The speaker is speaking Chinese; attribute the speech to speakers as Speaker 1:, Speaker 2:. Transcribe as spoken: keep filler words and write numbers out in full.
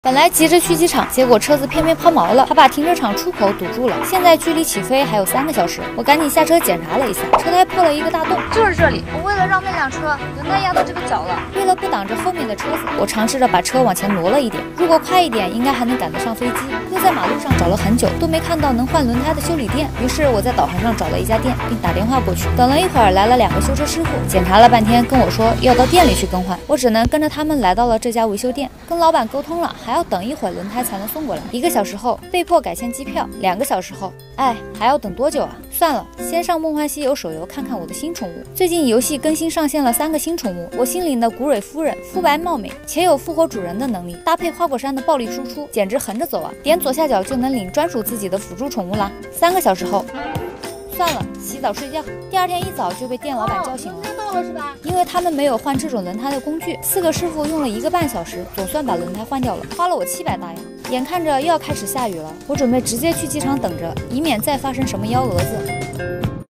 Speaker 1: 本来急着去机场，结果车子偏偏抛锚了，还把停车场出口堵住了。现在距离起飞还有三个小时，我赶紧下车检查了一下，车胎破了一个大洞，就是这里。我为了让那辆车轮胎压到这个角了，为了不挡着后面的车子，我尝试着把车往前挪了一点，如果快一点，应该还能赶得上飞机。又在马路上找了很久，都没看到能换轮胎的修理店，于是我在导航上找了一家店，并打电话过去。等了一会儿，来了两个修车师傅，检查了半天，跟我说要到店里去更换。我只能跟着他们来到了这家维修店，跟老板沟通了，还要等一会儿轮胎才能送过来。一个小时后被迫改签机票，两个小时后，哎，还要等多久啊？算了，先上梦幻西游手游看看我的新宠物。最近游戏更新上线了三个新宠物，我新领的古蕊夫人，肤白貌美，且有复活主人的能力，搭配花果山的暴力输出，简直横着走啊！点左下角就能领专属自己的辅助宠物啦。三个小时后。算了，洗澡睡觉。第二天一早就被店老板叫醒了，
Speaker 2: 轮胎到了是吧？
Speaker 1: 因为他们没有换这种轮胎的工具，四个师傅用了一个半小时，总算把轮胎换掉了，花了我七百大洋。眼看着又要开始下雨了，我准备直接去机场等着，以免再发生什么幺蛾子。